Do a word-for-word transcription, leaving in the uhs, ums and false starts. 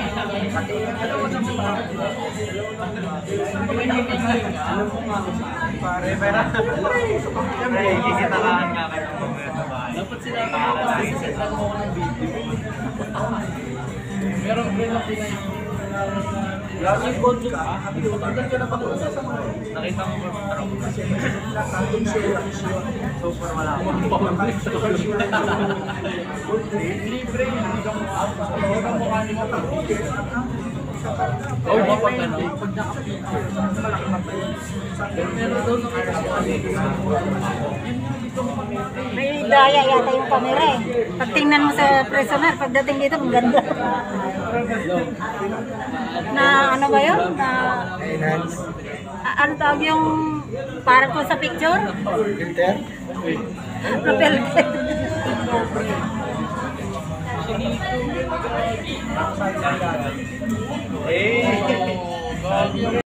Pare, pera. Ay, kikitakaan nga kayo ng mga bahay. Dapat sila makakasisetlan mo ng video. Meron rin lang sila yung yung gold ka, tanggal ka na pag-usa sa mga nakita mo ba parang super wala ako. Libre yun, hindi ka mo out. Huwag ang mukha nila pag oh, di pa gano'n. Pag nakapita, malaki na tayo. Pero doon nakita ko kasi May daya yata yung camera eh. Pag tingnan mo sa prisoner, pagdating dito, ang ganda. Na ano ba yun? Na, a- ano tawag yung parang ko sa picture? Filter? Propel. eh